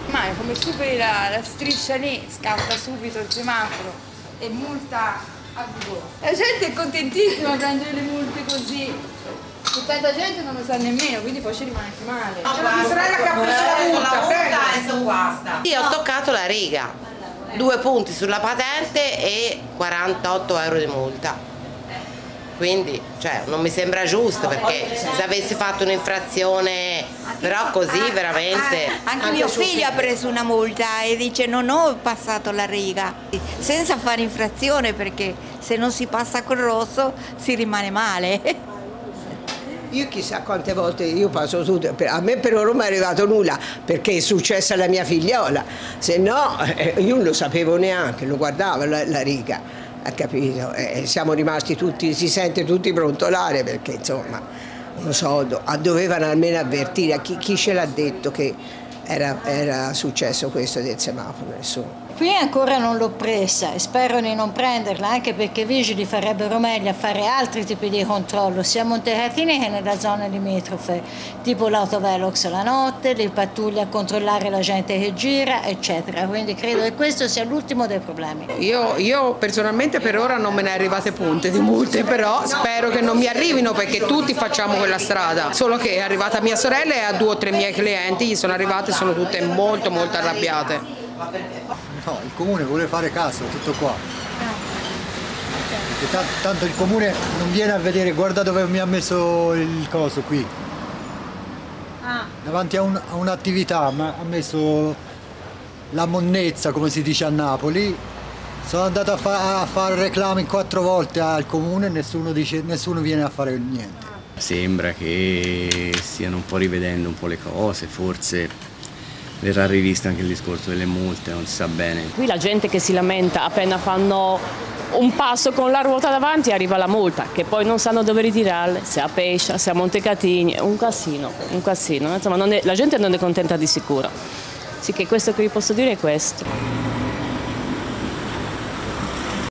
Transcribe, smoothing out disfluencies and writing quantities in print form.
Ma come superi la striscia lì, scatta subito il semaforo e multa a go. La gente è contentissima a prendere le multe così. E tanta gente non lo sa nemmeno, quindi poi ci rimane anche male. C'è la mia sorella che ha preso la multa, Io ho toccato la riga, 2 punti sulla patente e 48 euro di multa. Quindi non mi sembra giusto, perché se avessi fatto un'infrazione però così veramente... Anche mio figlio ha preso una multa e dice non ho passato la riga, senza fare infrazione, perché se non si passa col rosso si rimane male. Io chissà quante volte io passo tutto, a me per ora non è arrivato nulla, perché è successo alla mia figliola, se no io non lo sapevo neanche, lo guardavo la riga. Ha capito? Siamo rimasti tutti, si sente tutti brontolare, perché insomma, non so, dovevano almeno avvertire a chi ce l'ha detto che era successo questo del semaforo, nessuno. Qui ancora non l'ho presa e spero di non prenderla, anche perché i vigili farebbero meglio a fare altri tipi di controllo, sia a Montecatini che nella zona limitrofe, tipo l'autovelox la notte, le pattuglie a controllare la gente che gira, eccetera. Quindi credo che questo sia l'ultimo dei problemi. Io personalmente per ora non me ne è arrivate punte di multe, però spero che non mi arrivino, perché tutti facciamo quella strada. Solo che è arrivata mia sorella e a 2 o 3 miei clienti gli sono arrivate, sono tutte molto arrabbiate. No, il comune vuole fare caso, tutto qua. Perché tanto il comune non viene a vedere, guarda dove mi ha messo il coso qui. Davanti a un'attività, ma ha messo la monnezza, come si dice a Napoli. Sono andato a fare reclami 4 volte al comune e nessuno viene a fare niente. Sembra che stiano un po' rivedendo un po' le cose, forse verrà rivisto anche il discorso delle multe, non si sa bene. Qui la gente che si lamenta appena fanno un passo con la ruota davanti arriva la multa, che poi non sanno dove ritirarle, se a Pescia, se a Montecatini, è un casino, insomma la gente non è contenta di sicuro. Sì, che questo che vi posso dire è questo.